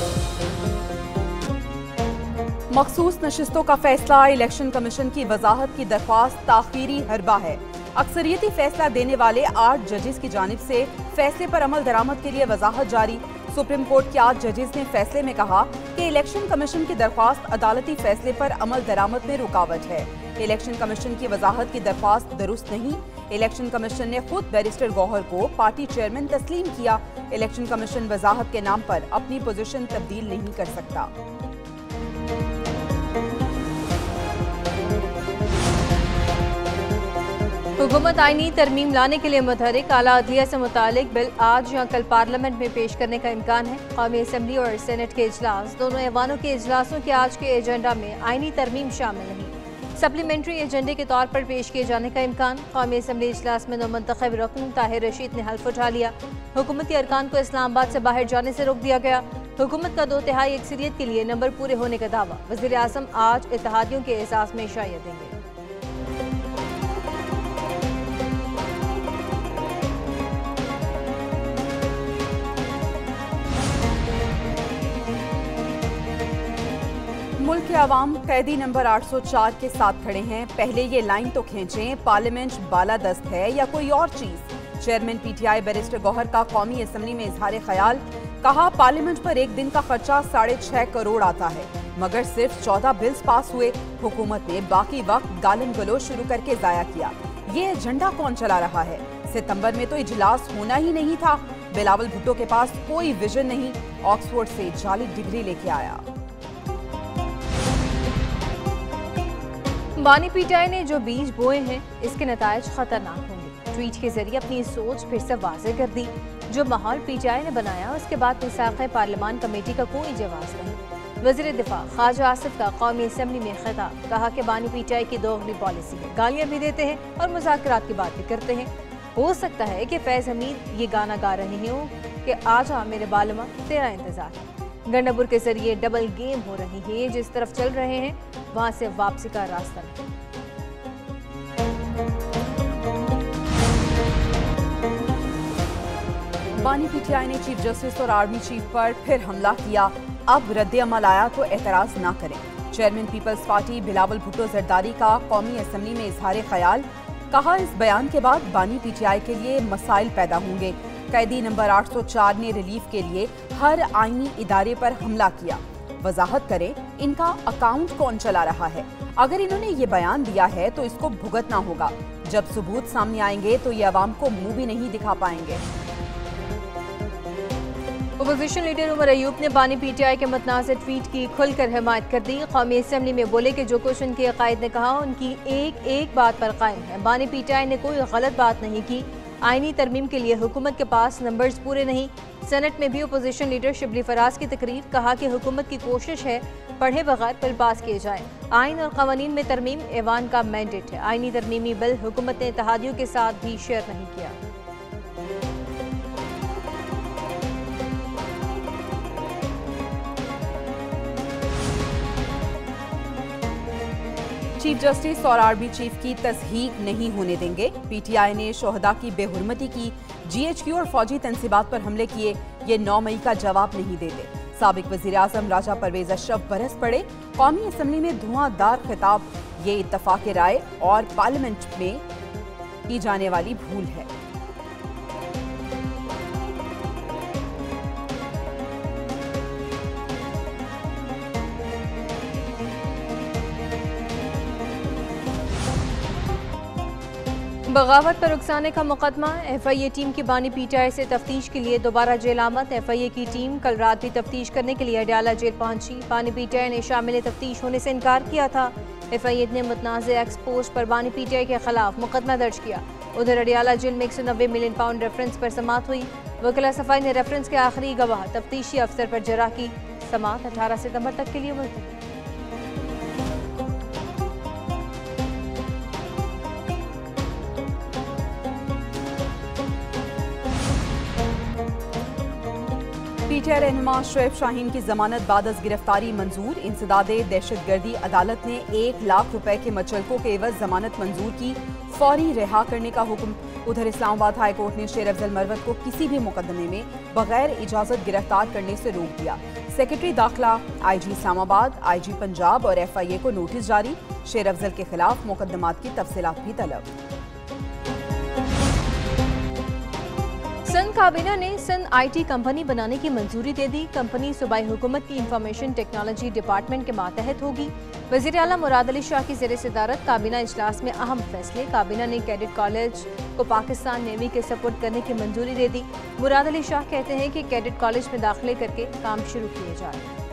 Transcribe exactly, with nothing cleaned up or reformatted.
मखसूस नशिस्तों का फैसला, इलेक्शन कमीशन की वजाहत की दरख्वास्त ताखीरी हरबा है। अक्सरियती फैसला देने वाले आठ जजेस की जानिब से फैसले पर अमल दरामद के लिए वजाहत जारी। सुप्रीम कोर्ट के आठ जजेस ने फैसले में कहा कि इलेक्शन कमीशन की दरख्वास्त अदालती फैसले पर अमल दरामद में रुकावट है। इलेक्शन कमीशन की वजाहत की दरख्वास्त दुरुस्त नहीं। इलेक्शन कमीशन ने खुद बैरिस्टर गौहर को पार्टी चेयरमैन तस्लीम किया। इलेक्शन कमीशन वजाहत के नाम पर अपनी पोजीशन तब्दील नहीं कर सकता। हुकूमत आईनी तरमीम लाने के लिए मुतहरिक, आला अदलिया से मुतालिक बिल आज या कल पार्लियामेंट में पेश करने का इम्कान है। कौमी असम्बली और सेनेट के इजलास, दोनों ऐवानों के इजलासों के आज के एजेंडा में आईनी तरमीम शामिल नहीं। सप्लीमेंट्री एजेंडे के तौर पर पेश किए जाने का इम्कान। कौमी असम्बली इजलास में नौमंतखब रुकन ताहिर रशीद ने हल्फ उठा लिया। हुकूमती अरकान को इस्लामाबाद से बाहर जाने से रोक दिया गया। हुकूमत का दो तिहाई अक्सरियत के लिए नंबर पूरे होने का दावा। वज़ीर आज़म आज इत्तेहादियों के एहसास में शायद देंगे। मुल्क के अवाम कैदी नंबर आठ सौ चार के साथ खड़े हैं। पहले ये लाइन तो खींचें, पार्लियामेंट बालादस्त है या कोई और चीज। चेयरमैन पीटीआई बैरिस्टर गौहर का कौमी असम्बली में इजहार ख्याल। कहा, पार्लियामेंट पर एक दिन का खर्चा साढ़े छह करोड़ आता है, मगर सिर्फ चौदह बिल्स पास हुए। हुकूमत ने बाकी वक्त गालन गलोच शुरू करके जाया किया। ये एजेंडा कौन चला रहा है? सितंबर में तो इजलास होना ही नहीं था। बिलावल भुट्टो के पास कोई विजन नहीं, ऑक्सफोर्ड से जाली डिग्री लेके आया। बानी पीटीआई ने जो बीज बोए हैं, इसके नतायज खतरनाक होंगे। ट्वीट के जरिए अपनी सोच फिर से वाज़ेह कर दी। जो माहौल पीटीआई ने बनाया, उसके बाद मिसाक़ पार्लियामान कमेटी का कोई जवाब नहीं। वज़ीर दिफा ख्वाजा आसिफ का कौमी असम्बली में खिताब। कहा कि बानी पीटीआई की दोगली पॉलिसी है, गालियाँ भी देते हैं और मुज़ाकरात की बात भी करते हैं। हो सकता है कि फैज़ हमीद ये गाना गा रहे हों कि आजा मेरे बालमा तेरा इंतजार है। गंडापुर के जरिए डबल गेम हो रही है। जिस तरफ चल रहे हैं वहां से वापसी का रास्ता नहीं। बानी पीटीआई ने चीफ जस्टिस और आर्मी चीफ पर फिर हमला किया। अब रद्द अमल आया तो एतराज ना करें। Chairman peoples party Bilawal Bhutto Zardari का कौमी असम्बली में इजहार ख्याल। कहा, इस बयान के बाद बानी पीटीआई के लिए मसाइल पैदा होंगे। कैदी नंबर आठ सौ चार ने रिलीफ के लिए हर आईनी इदारे पर हमला किया। वजाहत करें, इनका अकाउंट कौन चला रहा है? अगर इन्होंने ये बयान दिया है तो इसको भुगतना होगा। जब सबूत सामने आएंगे तो ये अवाम को मुंह भी नहीं दिखा पाएंगे। अपोजिशन लीडर उमर अयूब ने बानी पीटीआई के मतनाज़ ट्वीट की खुलकर हिमायत कर दी। कौमी असम्बली में बोले कि जो कुछ उनके अकायद ने कहा, उनकी एक एक बात पर कायम है। बानी पीटीआई ने कोई गलत बात नहीं की। आईनी तरमीम के लिए हुकूमत के पास नंबर्स पूरे नहीं। सेनेट में भी अपोजिशन लीडर शिबली फराज की तकरीर। कहा कि हुकूमत की कोशिश है पढ़े बगैर बिल पास किए जाएं। आइन और कवानीन में तरमीम ऐवान का मैंडेट है। आईनी तरमीमी बिल हुकूमत ने इत्तेहादियों के साथ भी शेयर नहीं किया। चीफ जस्टिस और आर्मी चीफ की तस्हीक नहीं होने देंगे। पीटीआई ने शोहदा की बेहुरमती की। जीएचक्यू और फौजी तंसीबात पर हमले किए। ये नौ मई का जवाब नहीं देते। साबिक वज़ीर आज़म राजा परवेज अशरफ बरस पड़े। कौमी असम्बली में धुआंधार खिताब। ये इत्तफाक राय और पार्लियामेंट में की जाने वाली भूल है। बगावत पर उकसाने का मुकदमा। एफआईए टीम की बानी पीटीआई से तफ्तीश के लिए दोबारा जेल आमद। एफआईए की टीम कल रात भी तफ्तीश करने के लिए अडयाला जेल पहुंची। बानी पीटीआई ने शामिल तफ्तीश होने से इनकार किया था। एफआईए ने मुतनाज़ एक्सपोज पर बानी पीटीआई के खिलाफ मुकदमा दर्ज किया। उधर अडयाला जेल में एक सौ नब्बे मिलियन पाउंड रेफरेंस पर समात हुई। वकीला सफाई ने रेफरेंस के आखिरी गवाह तफ्तीशी अफसर पर जरा की। समात अठारह सितंबर तक के लिए मुलतवी। पीटीआई रहनुमा शुएब शाहीन की जमानत बादस गिरफ्तारी मंजूर। इंसदादे दहशतगर्दी अदालत ने एक लाख रुपए के मचलकों के एवज जमानत मंजूर की, फौरी रिहा करने का हुक्म। उधर इस्लामाबाद हाई कोर्ट ने शेर अफजल मरवत को किसी भी मुकदमे में बगैर इजाजत गिरफ्तार करने से रोक दिया। सेक्रेटरी दाखिला, आईजी इस्लामाबाद, आईजी पंजाब और एफआईए को नोटिस जारी। शेर अफजल के खिलाफ मुकदमात की तफसीलात भी तलब। सिंध काबीना ने सिंध आईटी कंपनी बनाने की मंजूरी दे दी। कंपनी सूबाई हुकूमत की इंफॉर्मेशन टेक्नोलॉजी डिपार्टमेंट के मातहत होगी। वज़ीर आला मुराद अली शाह की ज़ेर सदारत काबीना इजलास में अहम फैसले। काबीना ने कैडेट कॉलेज को पाकिस्तान नेवी के सपोर्ट करने की मंजूरी दे दी। मुराद अली शाह कहते हैं कि कैडेट कॉलेज में दाखिले करके काम शुरू किए जाए।